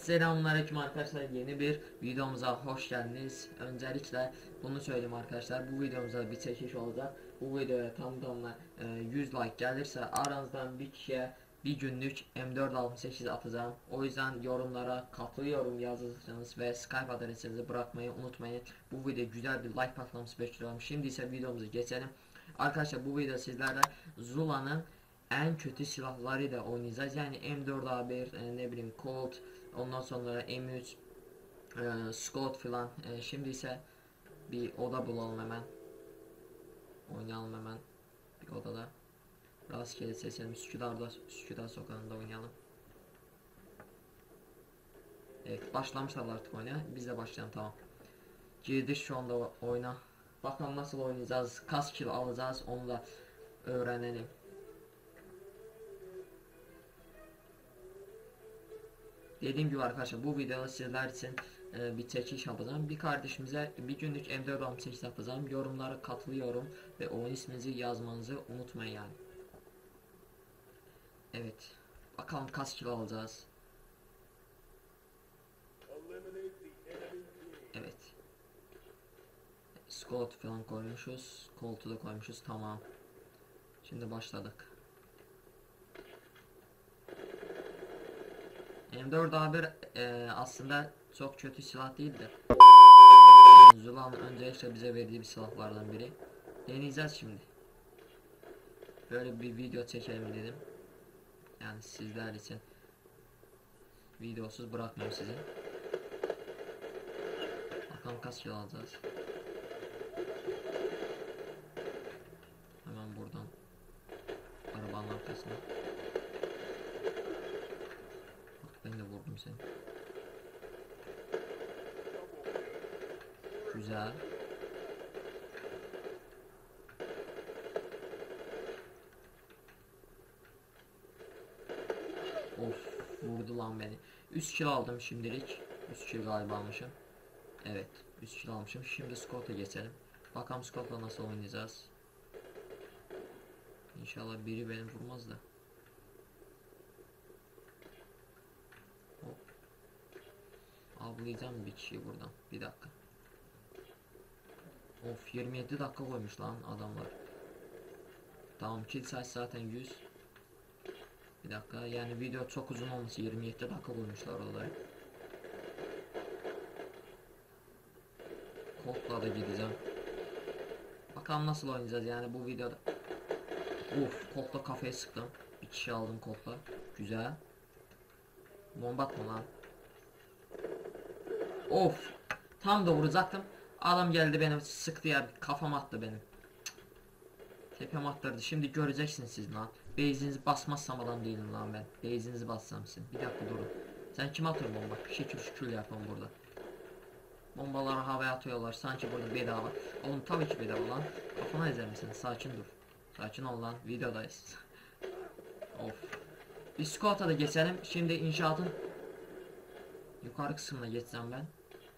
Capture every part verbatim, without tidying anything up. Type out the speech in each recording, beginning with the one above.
Selamünaleyküm arkadaşlar, yeni bir videomuza hoş geldiniz. Öncelikle bunu söyleyeyim arkadaşlar, bu videomuzda bir çekiş olacak. Bu videoya tam tamına e, yüz like gelirse aranızdan bir kişiye bir günlük M dört altı sekiz atacağım. O yüzden yorumlara katılıyorum yazırsanız ve Skype adresinizi bırakmayı unutmayın. Bu video güzel bir like patlaması bekliyorum. Şimdi ise videomuzu geçelim. Arkadaşlar bu video sizlerle Zula'nın en kötü silahlarıyla oynayacağız. Yani M dört A bir, e, ne bileyim Colt, ondan sonra M üç, e, Scott filan. E, şimdi ise bir oda bulalım hemen. Oynayalım hemen bir odada. Rastgele seçelim. Üsküdar'da, Üsküdar sokağında oynayalım. Evet, başlamışlar artık oynaya. Biz de başlayalım, tamam. Girdik şu anda oyuna. Bakalım nasıl oynayacağız, kaç kill alacağız onu da öğrenelim. Dediğim gibi arkadaşlar, bu videoda sizler için e, bir çekiş yapacağım. Bir kardeşimize bir günlük M dört altı sekiz yapacağım. Yorumlara katılıyorum ve oyun isminizi yazmanızı unutmayın yani. Evet. Bakalım kaç kilo alacağız. Evet. Scott falan koymuşuz. Colt'u da koymuşuz. Tamam. Şimdi başladık. M dört A bir e, aslında çok kötü silah değildi. Yani Zula'nın önce işte bize verdiği bir silahlardan biri. Deneyeceğiz şimdi. Böyle bir video çekelim dedim. Yani sizler için videosuz bırakmıyorum sizi. Bakalım kaç kilo alacağız. Hemen buradan arabanın arkasına. Bak ben de vurdum seni. Güzel. Of, vurdu lan beni. üç kilo aldım şimdilik. üç kilo galiba almışım. Evet, üç kilo almışım. Şimdi Scott'a geçelim. Bakalım Scott'la nasıl oynayacağız. İnşallah biri beni vurmaz da. Hop. Avlayacağım bir kişiyi buradan. Bir dakika. Of, yirmi yedi dakika koymuş lan adamlar. Tamam, kill sayısı zaten yüz. Bir dakika, yani video çok uzun olması, yirmi yedi dakika koymuşlar orada. Colt'la da gideceğim. Bakalım nasıl oynayacağız yani bu videoda. Uf, Colt'la kafaya sıktım. Bir kişi aldım Colt'la. Güzel. Bomba atma lan. Of. Tam da vuracaktım. Adam geldi beni sıktı ya. Kafam attı benim. Tepem attırdı. Şimdi göreceksiniz siz lan. Base'inizi basmazsam adam değilim lan ben. Base'inizi bassam sizin. Bir dakika durun. Sen kim atıyor bomba? Şekil şükür yapalım burada. Bombaları havaya atıyorlar. Sanki burada bedava. Oğlum tabii ki bedava lan. Kafana ezer misin? Sakin dur. Sakin ol lan. Videodayız. Of. Bir squat'a da geçelim. Şimdi inşaatın yukarı kısmına geçeceğim ben.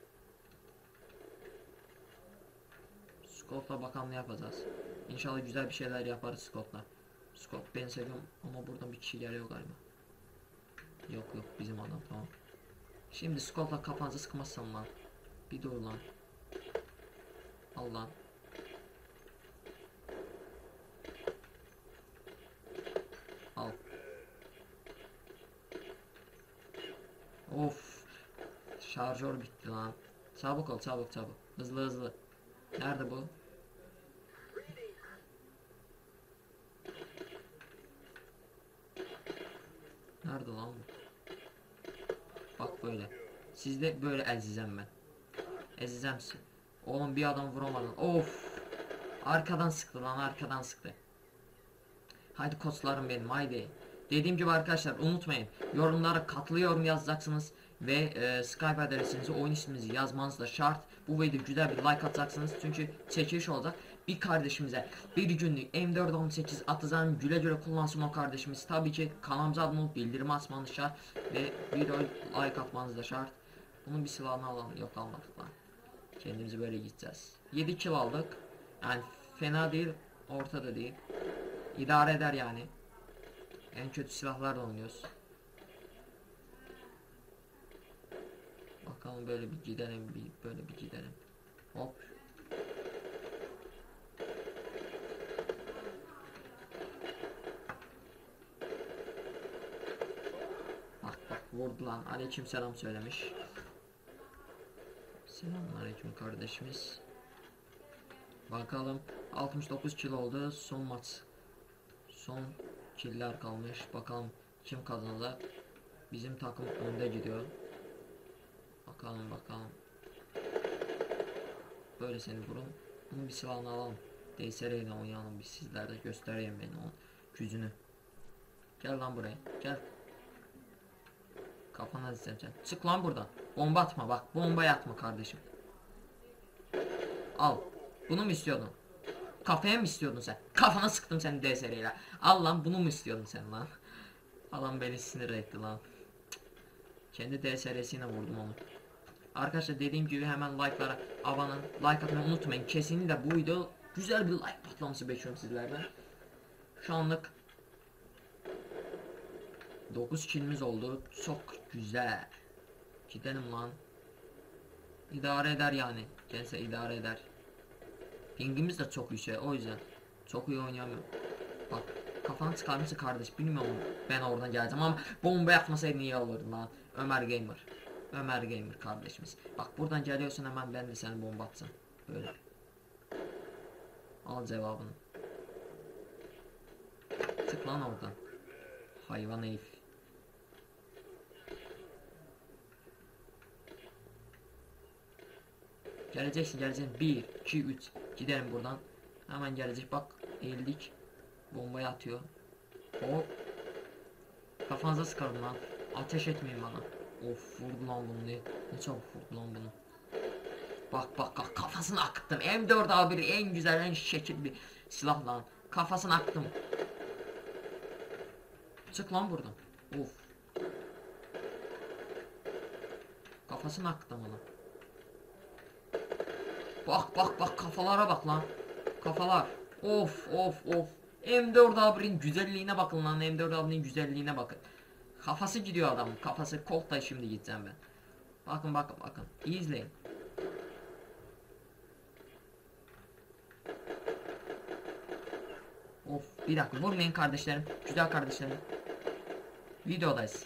Scott'la bakalım ne yapacağız. İnşallah güzel bir şeyler yaparız Scott'la. Scott ben seviyorum ama buradan bir kişi geliyor galiba. Yok yok, bizim adam, tamam. Şimdi Scott'la kafanızı sıkmazsam lan. Bir dur lan. Al lan. Al. Of. Şarjör bitti lan. Çabuk ol, çabuk çabuk. Hızlı hızlı. Nerede bu? Nerede lan bu? Bak böyle. Sizde böyle ezeceğim ben. Ezeceğim sizi. Oğlum bir adam vuramadın. Of. Arkadan sıktı lan, arkadan sıktı. Haydi koçlarım benim, haydi. Dediğim gibi arkadaşlar unutmayın. Yorumlara katılıyorum yazacaksınız. Ve e, Skype adresinizi, oyun isminizi yazmanız da şart. Bu videoya güzel bir like atacaksınız. Çünkü çekiliş olacak. Bir kardeşimize bir günlük M dört on sekiz atacağım, güle güle kullansın o kardeşimiz. Tabii ki kanalımıza abone olup bildirim açmanız şart. Ve videoya like atmanız da şart. Bunun bir silahını alalım. Yok, almadık lan. Kendimizi böyle gideceğiz. yedi kill aldık. Yani fena değil, ortada değil. İdare eder yani. En kötü silahlarla oynuyoruz. Bakalım böyle bir gidelim, bir böyle bir gidelim. Hop. Bak bak vurdu lan. Aleyküm selam söylemiş. Selamünaleyküm kardeşimiz. Bakalım altmış dokuz kill oldu. Son maç. Son killer kalmış. Bakalım kim kazanacak. Bizim takım önde gidiyor. Bakalım bakalım. Böyle seni vurun. Bunun bir silahını alalım. D S R ile oynayalım biz, sizlerde göstereyim beni o gücünü. Gel lan buraya. Gel. Kafana dizeceğim sen. Çık lan buradan. Bomba atma bak. Bomba atma kardeşim. Al. Bunu mu istiyordun? Kafaya mı istiyordun sen? Kafana sıktım seni D S R ile. Al lan, bunu mu istiyordun sen lan? Adam beni sinir etti lan. Kendi D S R'sine vurdum onu. Arkadaşlar dediğim gibi hemen like'lara abone like atmayı unutmayın. Kesinlikle bu video güzel bir like patlaması bekliyorum sizlerden. Şu anlık dokuz kill'imiz oldu. Çok güzel. Gidelim lan. İdare eder yani. Gelse idare eder. Pingimiz de çok yüksek, o yüzden çok iyi oynayamıyorum. Bak kafanı çıkarmışsın kardeş, bilmiyorum ben oradan geleceğim ama bomba yapmasaydın iyi olurdu lan. Ömer Gamer. Ömer Gamer kardeşimiz. Bak buradan geliyorsun, hemen ben de seni bomba atsam. Böyle. Al cevabını. Çık lan oradan. Hayvan herif. Geleceksin geleceksin. bir iki üç. Gidelim buradan. Hemen gelecek, bak eğildik. Bombayı atıyor. Hop. Kafanıza sıkarım lan. Ateş etmeyin bana. Of vurdu lan bunu, ne, ne çabuk vurdu lan bunu. Bak bak bak, kafasını aktım. M dört A bir en güzel, en şekil bir silah lan. Kafasını aktım. Çık lan buradan. Of. Kafasını aktım ona. Bak bak bak, kafalara bak lan. Kafalar. Of of of. M dört A bir'in güzelliğine bakın lan. M dört A bir'in güzelliğine bakın. Kafası gidiyor adam. Kafası kolta, şimdi gideceğim ben. Bakın bakın bakın. İyi izleyin. Of bir dakika, vurmayın kardeşlerim. Güzel kardeşlerim. Videodayız.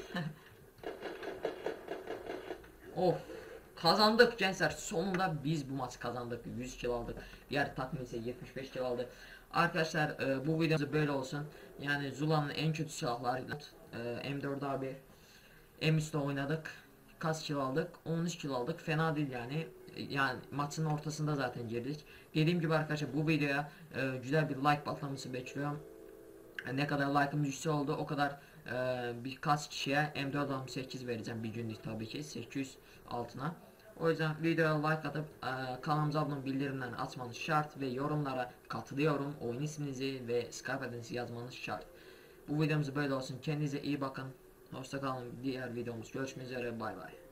Of. Kazandık gençler. Sonunda biz bu maçı kazandık. yüz kill aldık. Diğer takım ise yetmiş beş kill aldı. Arkadaşlar e, bu videomuz böyle olsun. Yani Zula'nın en kötü silahlarıyla e, M dört A bir M üç'te oynadık. Kaç kill aldık? on üç kill aldık. Fena değil yani. Yani maçın ortasında zaten girdik. Dediğim gibi arkadaşlar bu videoya e, güzel bir like patlaması bekliyorum. E, ne kadar like'ımız yüksek oldu o kadar e, birkaç kişiye M dört altmış sekiz vereceğim bir günlük, tabii ki sekiz yüz altına. O yüzden videoya like atıp e, kanalımıza abone olup bildirimlerini açmanız şart ve yorumlara katılıyorum, oyun isminizi ve Skype adınızı yazmanız şart. Bu videomuz böyle olsun. Kendinize iyi bakın. Hoşça kalın. Diğer videomuz görüşmek üzere. Bay bay.